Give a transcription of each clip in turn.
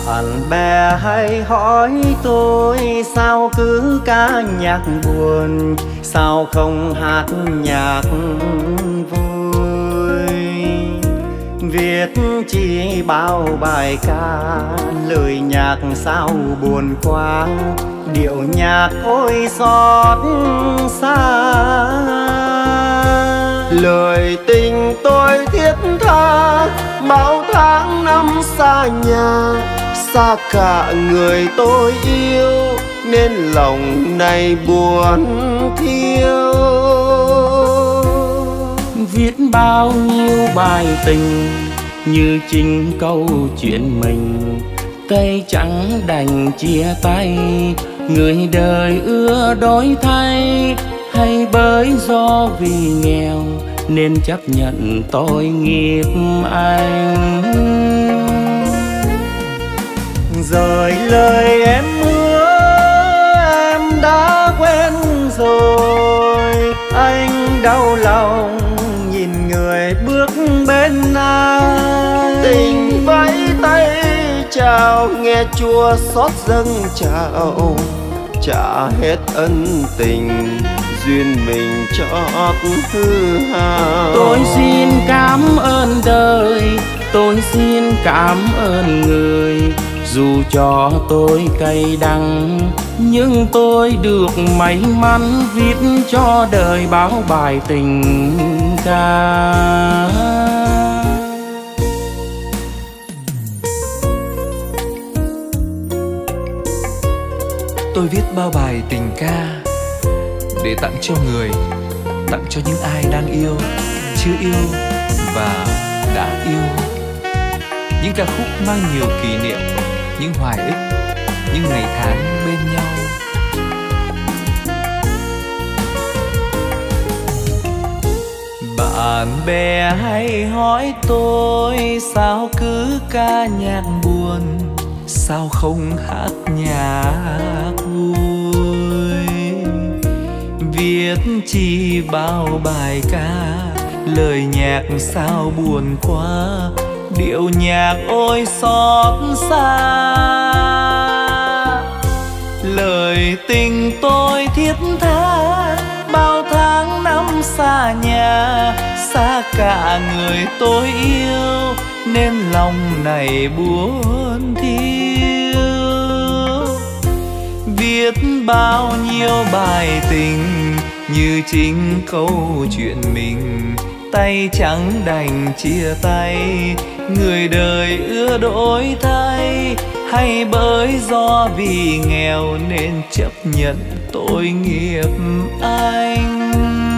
Bạn bè hay hỏi tôi sao cứ ca nhạc buồn, sao không hát nhạc vui. Viết chỉ bao bài ca, lời nhạc sao buồn quá, điệu nhạc ôi xót xa. Lời tình tôi thiết tha, bao tháng năm xa nhà, xa cả người tôi yêu, nên lòng này buồn thiêu. Viết bao nhiêu bài tình như chính câu chuyện mình, tay trắng đành chia tay, người đời ưa đổi thay. Hay bởi do vì nghèo nên chấp nhận tôi nghiệp anh. Rồi lời em hứa em đã quên rồi, anh đau lòng nhìn người bước bên ai. Tình vẫy tay chào nghe chua xót dâng trào, trả hết ân tình duyên mình chót hư hao. Tôi xin cảm ơn đời, tôi xin cảm ơn người, dù cho tôi cay đắng nhưng tôi được may mắn viết cho đời bao bài tình ca. Tôi viết bao bài tình ca để tặng cho người, tặng cho những ai đang yêu, chưa yêu và đã yêu. Những ca khúc mang nhiều kỷ niệm, những hoài ức, những ngày tháng bên nhau. Bạn bè hay hỏi tôi sao cứ ca nhạc buồn, sao không hát nhạc vui. Viết chỉ bao bài ca, lời nhạc sao buồn quá, điệu nhạc ôi xót xa. Lời tình tôi thiết tha, bao tháng năm xa nhà, xa cả người tôi yêu, nên lòng này buồn thiêu. Viết bao nhiêu bài tình như chính câu chuyện mình, tay trắng đành chia tay, người đời ưa đổi thay. Hay bởi do vì nghèo nên chấp nhận tội nghiệp anh.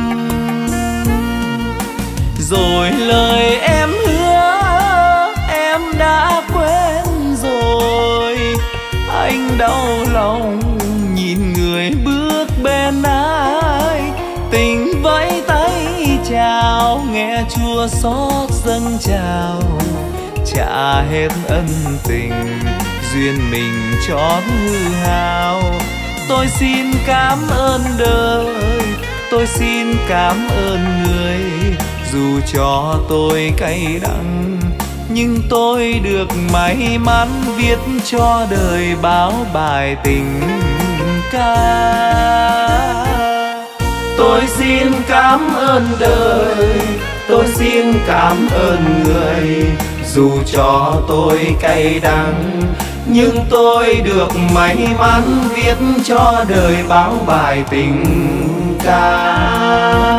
Rồi lời em hứa em đã quên rồi, anh đau lòng nhìn người bước bên ai. Tình vẫy tay chào nghe chua xót dâng trào, trả hết ân tình duyên mình chót hư hao. Tôi xin cảm ơn đời, tôi xin cảm ơn người, dù cho tôi cay đắng nhưng tôi được may mắn viết cho đời bao bài tình ca. Tôi xin cảm ơn đời, tôi xin cảm ơn người, dù cho tôi cay đắng nhưng tôi được may mắn viết cho đời bao bài tình ca.